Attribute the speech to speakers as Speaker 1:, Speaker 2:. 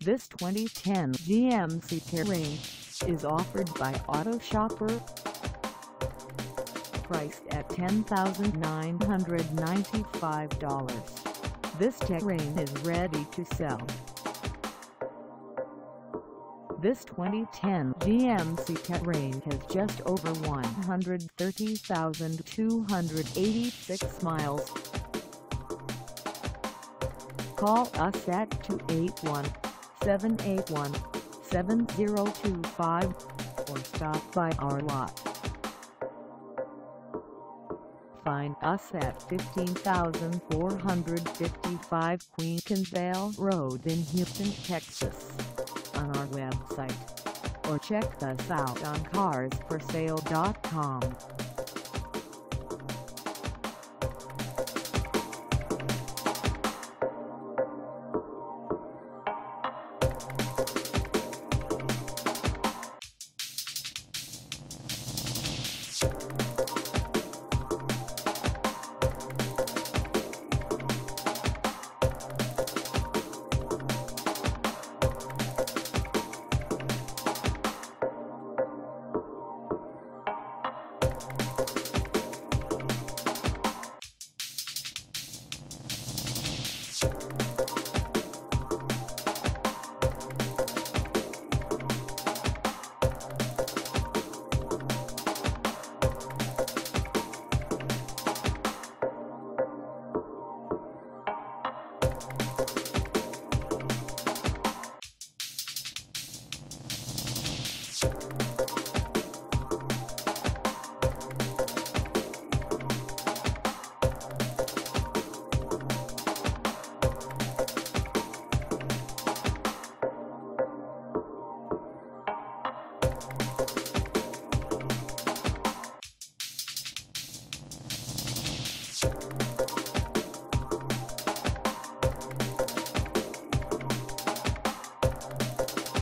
Speaker 1: This 2010 GMC Terrain is offered by Auto Shopper. Priced at $10,995, this Terrain is ready to sell. This 2010 GMC Terrain has just over 130,286 miles. Call us at 281-781-7025 or stop by our lot. Find us at 15455 Kuykendahl Road in Houston, Texas, on our website, or check us out on carsforsale.com.